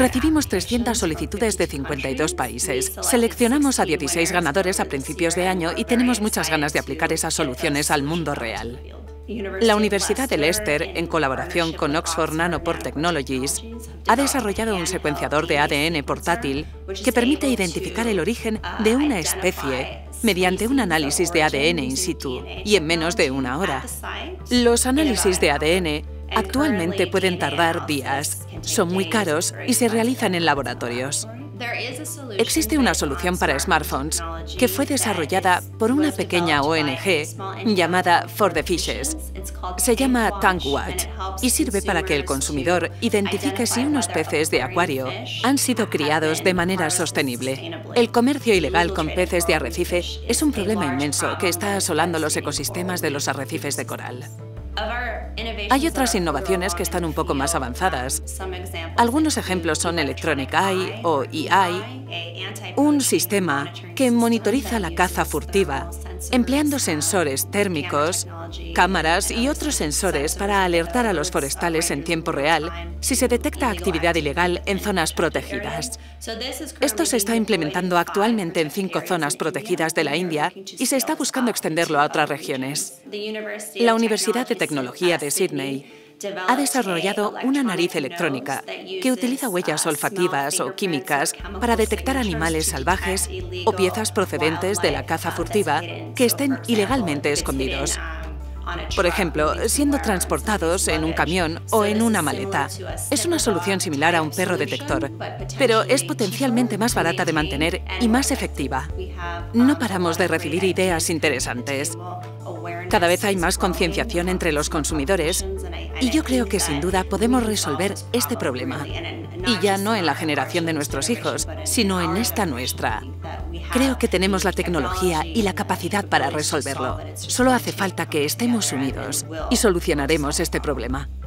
Recibimos 300 solicitudes de 52 países. Seleccionamos a 16 ganadores a principios de año y tenemos muchas ganas de aplicar esas soluciones al mundo real. La Universidad de Leicester, en colaboración con Oxford Nanopore Technologies, ha desarrollado un secuenciador de ADN portátil que permite identificar el origen de una especie mediante un análisis de ADN in situ y en menos de una hora. Los análisis de ADN actualmente pueden tardar días, son muy caros y se realizan en laboratorios. Existe una solución para smartphones que fue desarrollada por una pequeña ONG llamada For the Fishes. Se llama TankWatch y sirve para que el consumidor identifique si unos peces de acuario han sido criados de manera sostenible. El comercio ilegal con peces de arrecife es un problema inmenso que está asolando los ecosistemas de los arrecifes de coral. Hay otras innovaciones que están un poco más avanzadas. Algunos ejemplos son Electronic Eye o EYE, un sistema que monitoriza la caza furtiva, empleando sensores térmicos, cámaras y otros sensores para alertar a los forestales en tiempo real si se detecta actividad ilegal en zonas protegidas. Esto se está implementando actualmente en 5 zonas protegidas de la India y se está buscando extenderlo a otras regiones. La Universidad de Tecnología de Sydney ha desarrollado una nariz electrónica que utiliza huellas olfativas o químicas para detectar animales salvajes o piezas procedentes de la caza furtiva que estén ilegalmente escondidos. Por ejemplo, siendo transportados en un camión o en una maleta. Es una solución similar a un perro detector, pero es potencialmente más barata de mantener y más efectiva. No paramos de recibir ideas interesantes. Cada vez hay más concienciación entre los consumidores y yo creo que sin duda podemos resolver este problema. Y ya no en la generación de nuestros hijos, sino en esta nuestra. Creo que tenemos la tecnología y la capacidad para resolverlo. Solo hace falta que estemos unidos y solucionaremos este problema.